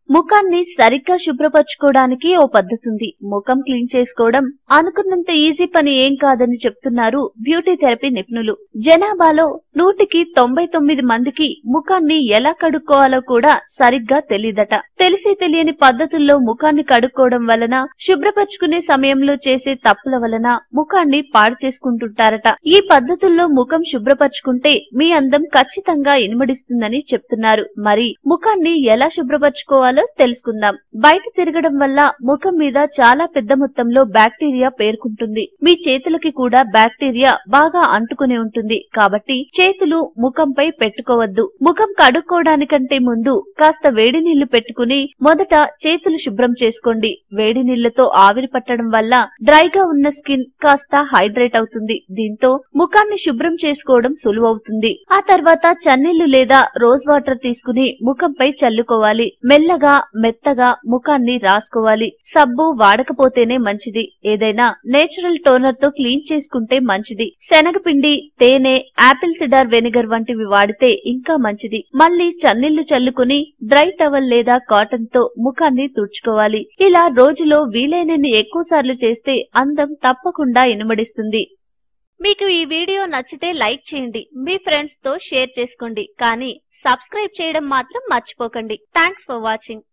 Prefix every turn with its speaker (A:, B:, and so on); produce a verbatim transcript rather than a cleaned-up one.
A: ముఖాన్ని సరిగ్గా శుభ్రపరచుకోవడానికి ఓ పద్ధతి ఉంది. ముఖం క్లీన్ చేసుకోవడం అనుకున్నంత ఈజీ పని ఏం కాదని చెప్తున్నారు బ్యూటీ థెరపీ నిపుణులు. జనాభాలో నూటికి తొంభై తొమ్మిది మందికి ముఖాన్ని ఎలా కడుక్కోవాలో కూడా సరిగ్గా తెలియదట. తెలిసి తెలియని పద్ధతుల్లో ముఖాన్ని కడుక్కోవడం వలన, శుభ్రపరచుకునే సమయంలో చేసే తప్పుల వలన ముఖాన్ని పాడు చేసుకుంటుంటారట. ఈ పద్ధతుల్లో ముఖం శుభ్రపరచుకుంటే మీ అందం ఖచ్చితంగా ఇనుమడిస్తుందని చెప్తున్నారు. మరి ముఖాన్ని ఎలా శుభ్రపరచుకోవాలో తెలుసుకుందాం. బయట తిరగడం వల్ల ముఖం మీద చాలా పెద్ద మొత్తంలో బ్యాక్టీరియా పేరుకుంటుంది. మీ చేతులకి కూడా బ్యాక్టీరియా బాగా అంటుకుని ఉంటుంది. కాబట్టి చేతులు ముఖంపై పెట్టుకోవద్దు. ముఖం కడుక్కోవడానికంటే ముందు కాస్త వేడి నీళ్లు పెట్టుకుని మొదట చేతులు శుభ్రం చేసుకోండి. వేడి నీళ్లతో ఆవిరి పట్టడం వల్ల డ్రైగా ఉన్న స్కిన్ కాస్త హైడ్రేట్ అవుతుంది. దీంతో ముఖాన్ని శుభ్రం చేసుకోవడం సులువవుతుంది. ఆ తర్వాత చన్నీళ్లు లేదా రోజ్ వాటర్ తీసుకుని ముఖంపై చల్లుకోవాలి. మెల్లగా మెత్తగా ముఖాన్ని రాసుకోవాలి. సబ్బు వాడకపోతేనే మంచిది. ఏదైనా నేచురల్ టోనర్ తో క్లీన్ చేసుకుంటే మంచిది. శనగపిండి, తేనె, ఆపిల్ సిడార్ వెనిగర్ వంటివి వాడితే ఇంకా మంచిది. మళ్ళీ చన్నీళ్లు చల్లుకుని డ్రై టవల్ లేదా కాటన్ తో ముఖాన్ని తుడుచుకోవాలి. ఇలా రోజులో వీలైనన్ని ఎక్కువ సార్లు చేస్తే అందం తప్పకుండా ఇనుమడిస్తుంది. మీకు ఈ వీడియో నచ్చితే లైక్ చేయండి. మీ ఫ్రెండ్స్ తో షేర్ చేసుకోండి. కానీ సబ్స్క్రైబ్ చేయడం మాత్రం మర్చిపోకండి. Thanks for watching.